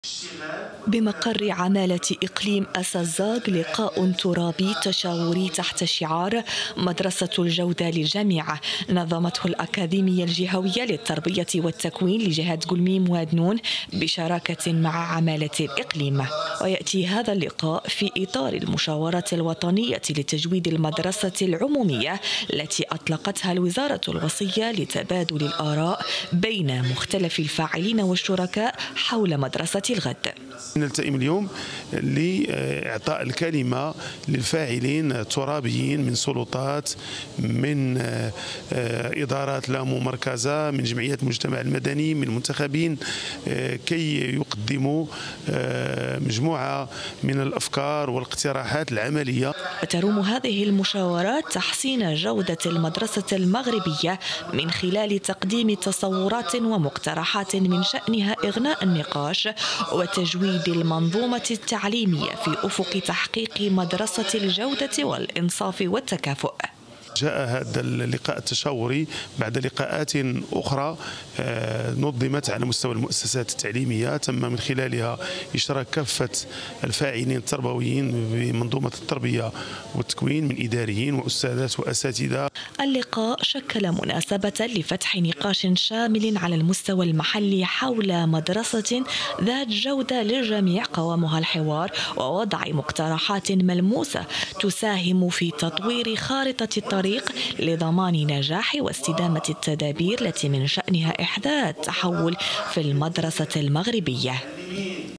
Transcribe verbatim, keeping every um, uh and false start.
بمقر عمالة إقليم أسازاغ لقاء ترابي تشاوري تحت شعار مدرسة الجودة للجامعة نظمته الأكاديمية الجهوية للتربية والتكوين لجهة قلميم وادنون بشراكة مع عمالة الإقليم. ويأتي هذا اللقاء في إطار المشاورة الوطنية لتجويد المدرسة العمومية التي أطلقتها الوزارة الوصية لتبادل الآراء بين مختلف الفاعلين والشركاء حول مدرسة الغد. نلتئم اليوم لإعطاء الكلمة للفاعلين الترابيين من سلطات، من إدارات لا ممركزة، من جمعيات المجتمع المدني، من المنتخبين، كي يقدموا مجموعة من الأفكار والاقتراحات العملية. وتروم هذه المشاورات تحسين جودة المدرسة المغربية من خلال تقديم تصورات ومقترحات من شأنها إغناء النقاش وتجويد المنظومة التعليمية في أفق تحقيق مدرسة الجودة والإنصاف والتكافؤ. جاء هذا اللقاء التشاوري بعد لقاءات أخرى نظمت على مستوى المؤسسات التعليمية، تم من خلالها إشراك كافة الفاعلين التربويين بمنظومة التربية والتكوين من إداريين وأستاذات وأساتذة. اللقاء شكل مناسبة لفتح نقاش شامل على المستوى المحلي حول مدرسة ذات جودة للجميع قوامها الحوار ووضع مقترحات ملموسة تساهم في تطوير خارطة الطريق لضمان نجاح واستدامة التدابير التي من شأنها إحداث تحول في المدرسة المغربية.